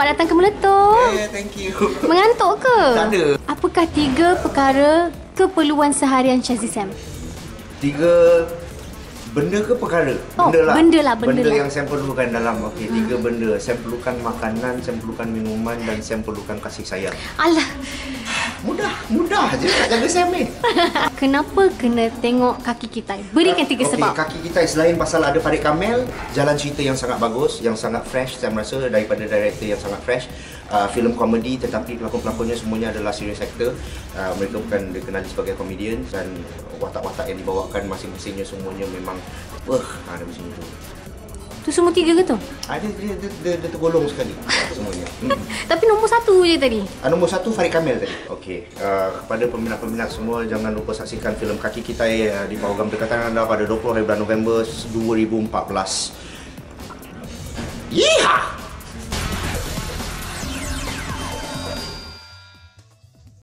Selamat datang ke Meletup. Thank you. Mengantuk ke? Tak ada. Apakah 3 perkara keperluan seharian Shazzy Sam? 3 benda ke perkara? Oh, benda lah. Yang saya perlukan dalam 3 benda. Saya perlukan makanan, saya perlukan minuman dan saya perlukan kasih sayang. Alah, Mudah je nak jaga Sam ni. kenapa kena tengok kaki kita? Berikan 3 sebab. Kaki kita selain pasal ada Farid Kamel, jalan cerita yang sangat bagus, yang sangat fresh, saya merasa daripada director yang sangat fresh. Filem komedi tetapi pelakon-pelakonnya semuanya adalah serious actor. Mereka bukan dikenali sebagai komedian dan watak-watak yang dibawakan masing-masingnya semuanya memang ada macam itu. Tu semua 3 ke tu? Dia tergolong sekali semuanya. Tapi nombor 1 je tadi. Nombor 1 Farid Kamel tadi. Okey, kepada peminat-peminat semua jangan lupa saksikan filem Kaki Kita di program dekatan anda pada 20 hari bulan November 2014. Yeehaw!